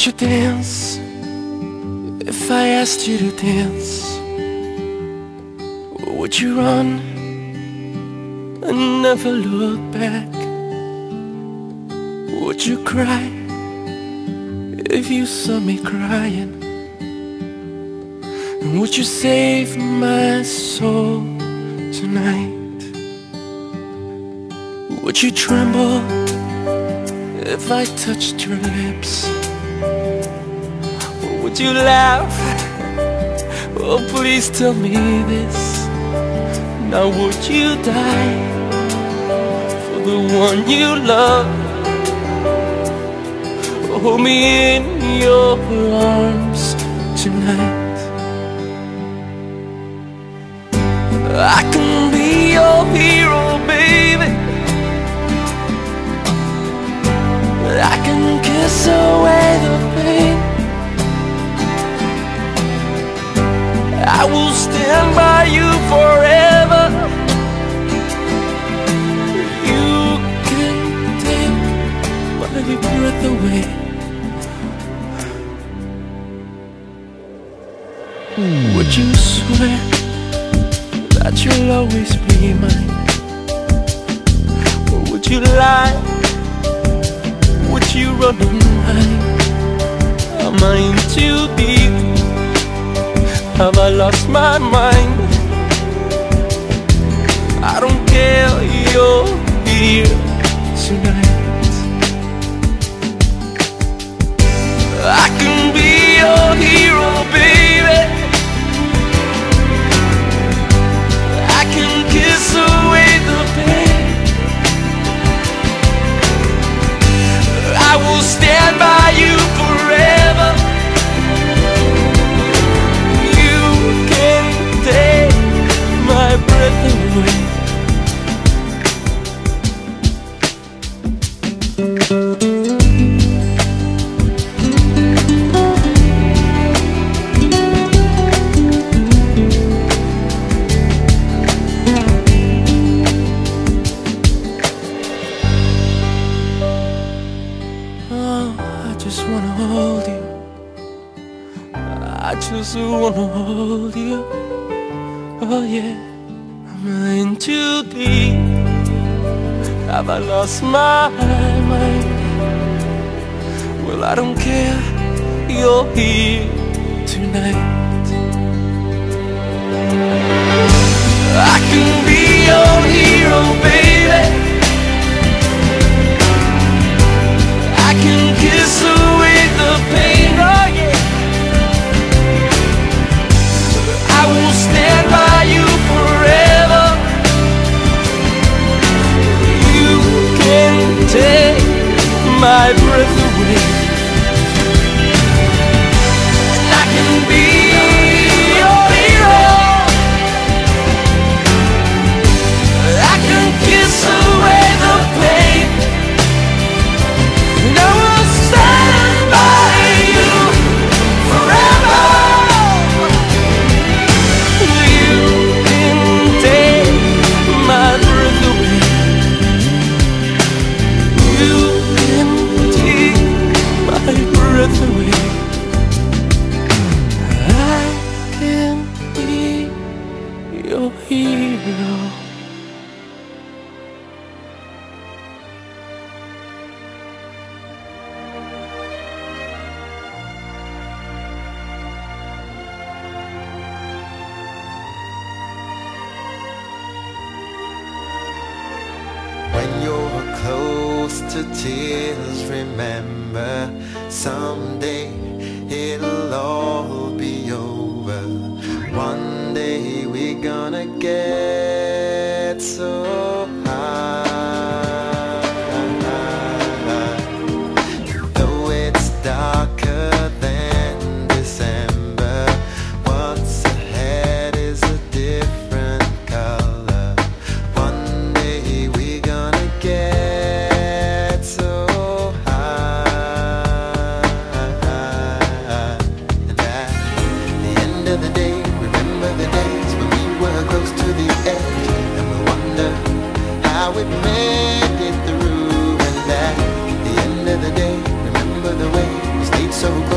you dance if I asked you to dance? Would you run and never look back? Would you cry if you saw me crying? And would you save my soul tonight? Would you tremble if I touched your lips? Or would you laugh? Oh, please tell me this. Now would you die for the one you love? Hold me in your arms tonight. I can be your hero, baby. I can kiss away the pain. I will stand by you forever. You can take my breath away. Would you swear that you'll always be mine? Or would you lie? Would you run and hide? Am I in too deep? Have I lost my mind? I don't care, you're here tonight. I can be your hero, baby. I can kiss away the pain. I will stand by you forever. You can take my breath away. I just wanna hold you. I just wanna hold you. Oh yeah, I'm in too deep. Have I lost my mind? Well, I don't care, you're here tonight. I can be your hero, baby. I can kiss away the pain, oh yeah. I will stand by you forever. You can take my breath away. And I can be your hero. I can kiss away the pain. And I will stand by you forever. You can take my breath away. You can take my breath away. I can be your hero. When you're close to tears, remember someday it'll all be over. One day we're gonna get so high. Though it's darker than December, what's ahead is a different color. One day we're gonna get so high. And at the end of the day, remember the days when we were close to the edge, and we wonder how we made it through. And at the end of the day, remember the way we stayed so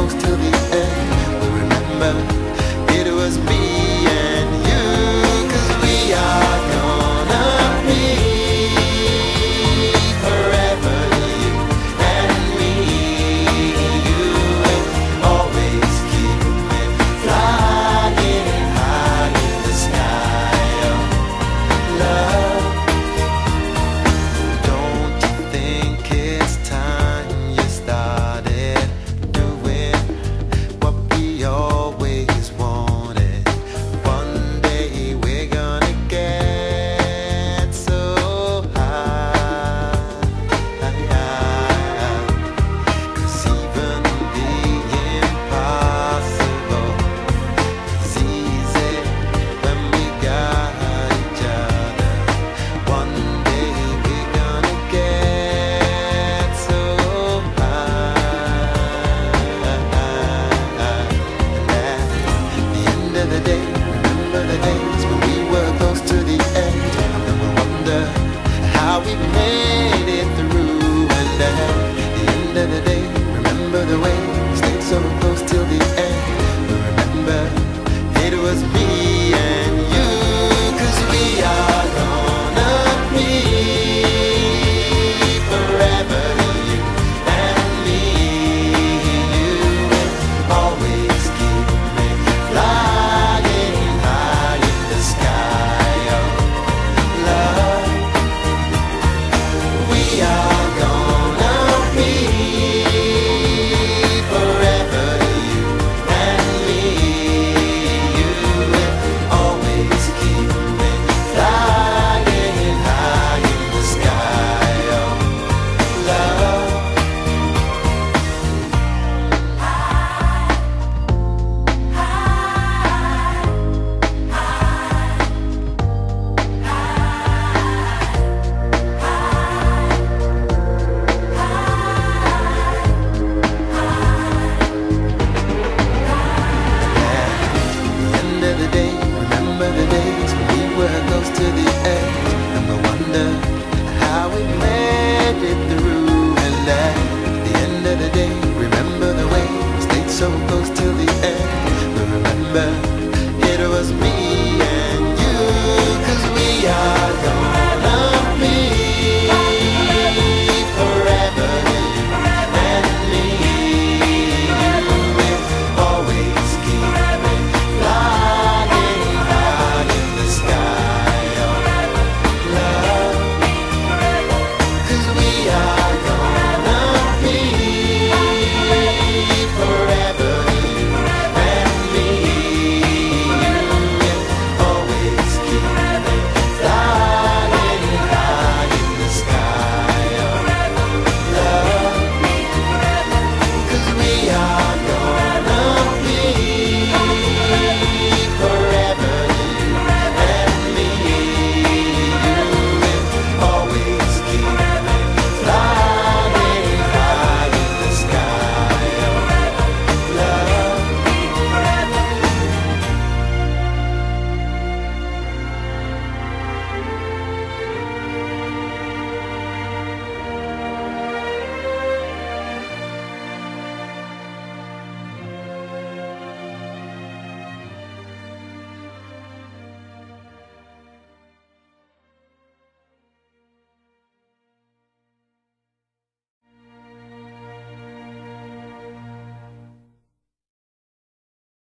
remember